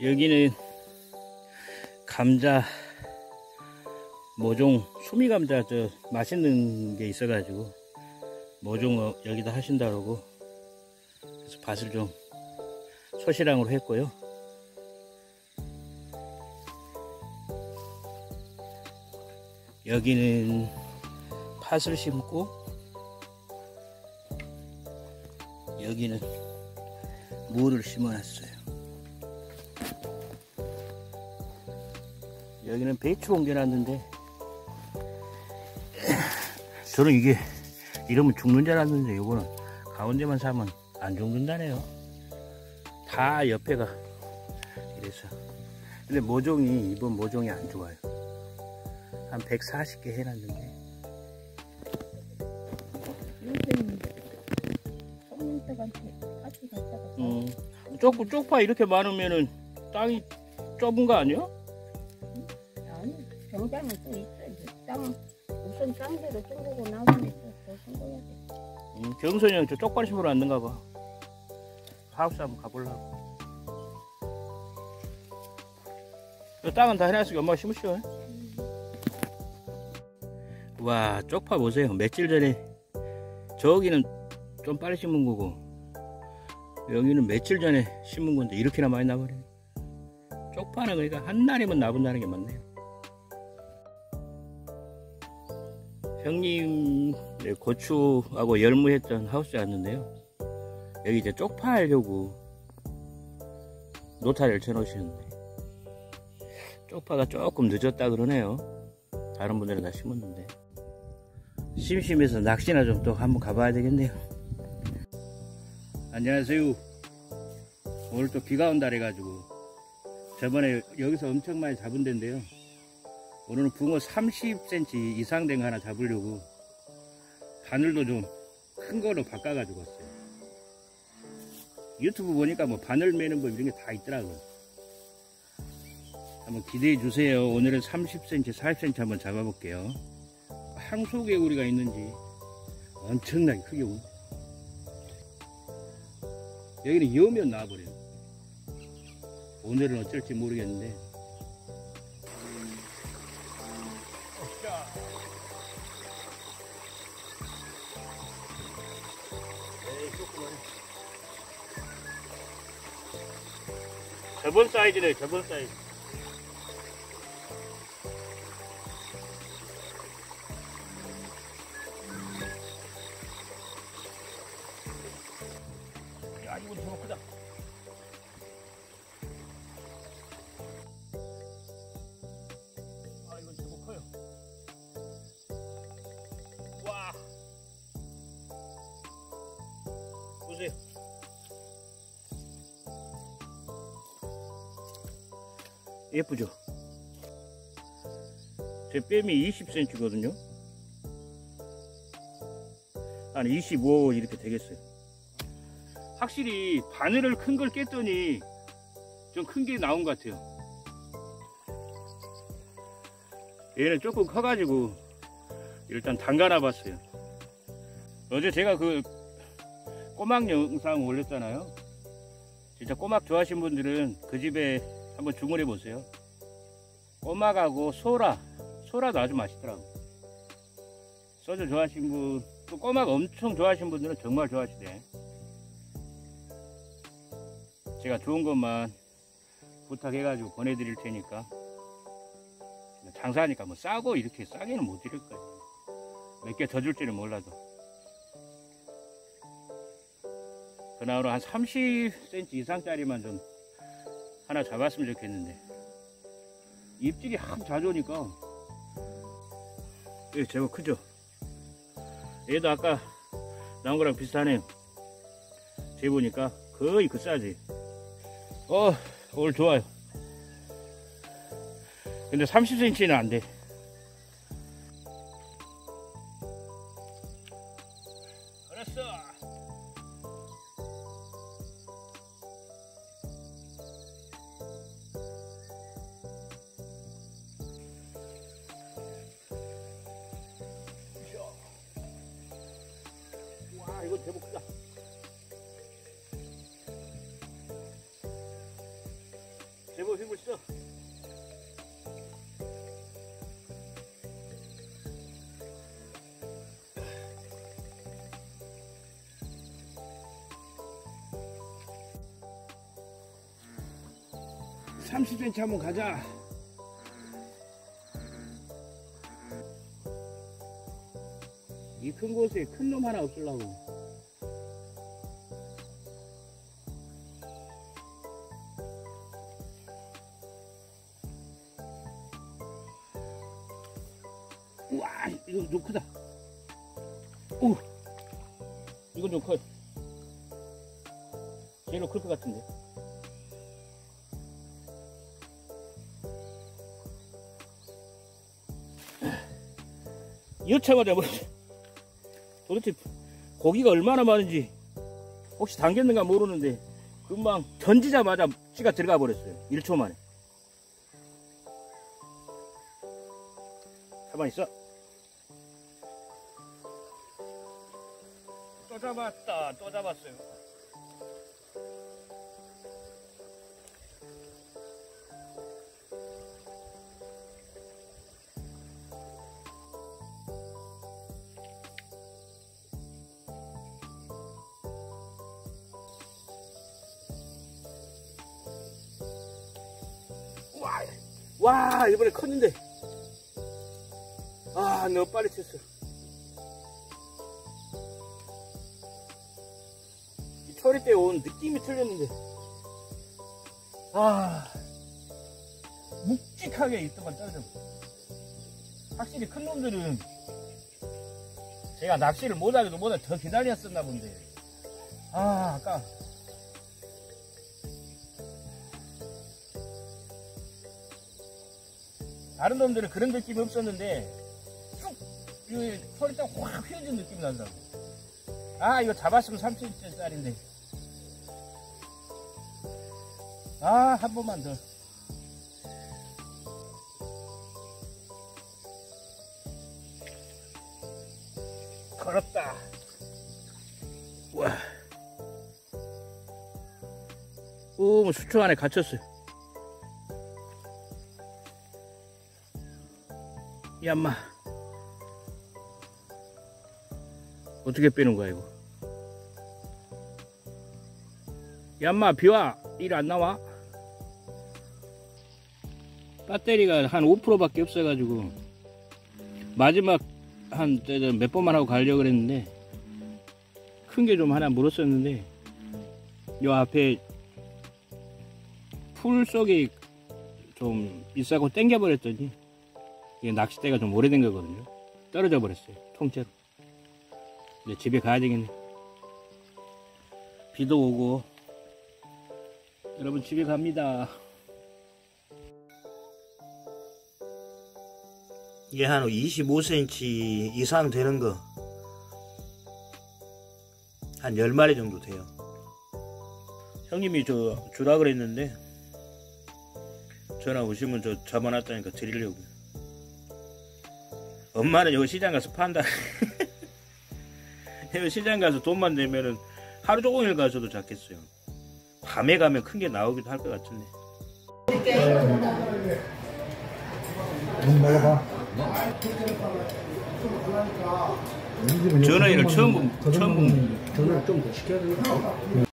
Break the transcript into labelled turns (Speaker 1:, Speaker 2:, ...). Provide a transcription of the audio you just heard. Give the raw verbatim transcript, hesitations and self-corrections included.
Speaker 1: 여기는 감자 모종 수미 감자 저 맛있는 게 있어가지고 모종 여기다 하신다고 그래서 밭을 좀 소시랑으로 했고요. 여기는 팥을 심고 여기는 무를 심어놨어요. 여기는 배추 옮겨놨는데 저는 이게 이러면 죽는 줄 알았는데 요거는 가운데만 사면 안 죽는다네요. 다 옆에가 이래서. 근데 모종이 이번 모종이 안 좋아요. 한 백사십 개 해놨는데 음, 쪽, 쪽파 이렇게 많으면은 땅이 좁은 거 아니야?
Speaker 2: 아니, 정장은 또 있어. 땅, 우선 땅대로 쪼르고 나오면 또 심어야 돼.
Speaker 1: 음, 경선이 형 저 쪽발 심으러 왔는가 봐. 하우스 한번 가보려고. 이 땅은 다 해놨으니까 엄마가 심으시오. 음. 와, 쪽파 보세요. 며칠 전에 저기는 좀 빨리 심은 거고 여기는 며칠 전에 심은 건데 이렇게나 많이 나버려요. 쪽파는 그러니까 한 날이면 나본다는 게 맞네요. 형님 고추하고 열무했던 하우스에 왔는데요. 여기 이제 쪽파 하려고 노타리를 쳐놓으시는데 쪽파가 조금 늦었다 그러네요. 다른 분들은 다 심었는데 심심해서 낚시나 좀 또 한번 가봐야 되겠네요. 안녕하세요. 오늘 또 비가 온다 그래가지고 저번에 여기서 엄청 많이 잡은 데인데요. 오늘은 붕어 삼십 센티미터 이상 된 거 하나 잡으려고 바늘도 좀 큰 거로 바꿔가지고 왔어요. 유튜브 보니까 뭐 바늘 매는 법 이런 게 다 있더라고요. 한번 기대해 주세요. 오늘은 삼십 센티미터 사십 센티미터 한번 잡아볼게요. 항소개구리가 있는지 엄청나게 크게 오네. 여기는 여면 나와버려요. 오늘은 어쩔지 모르겠는데 저번 사이즈네. 저번 사이즈. 야, 이거 너무 크다. 아, 이건 너무 커요. 와, 보세요. 예쁘죠? 제 뺨이 이십 센티미터거든요. 한 이십오 이렇게 되겠어요. 확실히 바늘을 큰 걸 깼더니 좀 큰 게 나온 것 같아요. 얘는 조금 커가지고 일단 담가놔 봤어요. 어제 제가 그 꼬막 영상 올렸잖아요. 진짜 꼬막 좋아하시는 분들은 그 집에 한번 주문해 보세요. 꼬막하고 소라, 소라도 아주 맛있더라고. 소주 좋아하시는 분, 또 꼬막 엄청 좋아하시는 분들은 정말 좋아하시대. 제가 좋은 것만 부탁해가지고 보내드릴 테니까. 장사하니까 뭐 싸고 이렇게 싸게는 못 드릴 거예요. 몇 개 더 줄지는 몰라도. 그나마 한 삼십 센티미터 이상짜리만 좀 하나 잡았으면 좋겠는데 입질이 한 자주 오니까 얘 제법 크죠? 얘도 아까 나온 거랑 비슷하네요. 재보니까 거의 그 사이즈. 어, 오늘 좋아요. 근데 삼십 센티미터는 안 돼. 알았어. 와, 이거 제법 크다. 제법 힘을 써. 삼십 센티미터 한번 가자. 이 큰 곳에 큰 놈 하나 없으려고. 우와, 이거 좀 크다. 오, 이건 좀 커. 제일로 클 것 같은데. 여차마자 뭐 도대체 고기가 얼마나 많은지 혹시 당겼는가 모르는데 금방 던지자마자 찌가 들어가 버렸어요. 일 초 만에. 가만히 있어. 또 잡았다. 또 잡았어요. 와, 와, 이번에 컸는데. 아, 너무 빨리 쳤어. 이 초리 때 온 느낌이 틀렸는데. 아, 묵직하게 있더만 떨어져. 확실히 큰 놈들은 제가 낚시를 못하기도 보다 더 기다렸었나 본데. 아, 아까. 다른 놈들은 그런 느낌이 없었는데 쑥 이 소리 딱 확 휘어진 느낌이 난다고. 아, 이거 잡았으면 삼십 센티미터짜리인데. 아, 한 번만 더. 걸었다. 와. 오, 뭐 수초 안에 갇혔어요. 얌마. 어떻게 빼는 거야 이거? 얌마, 비와. 일 안 나와? 배터리가 한 오 퍼센트밖에 없어가지고 마지막 한 몇 번만 하고 가려고 그랬는데 큰 게 좀 하나 물었었는데 요 앞에 풀 속에 좀 있다고 당겨 버렸더니 이게 낚싯대가 좀 오래된 거거든요. 떨어져 버렸어요, 통째로. 이제 집에 가야 되겠네. 비도 오고. 여러분, 집에 갑니다.
Speaker 3: 이게 한 이십오 센티미터 이상 되는 거 한 열 마리 정도 돼요. 형님이 저 주라 그랬는데 전화 오시면 저 잡아놨다니까 드리려고. 엄마는 여기 시장 가서 판다. 여기 시장 가서 돈만 내면은 하루 종일 가서도 잡겠어요. 밤에 가면 큰 게 나오기도 할 것 같은데. 전화기를 처음 처음
Speaker 4: 전화를 좀 더 시켜야 되겠다.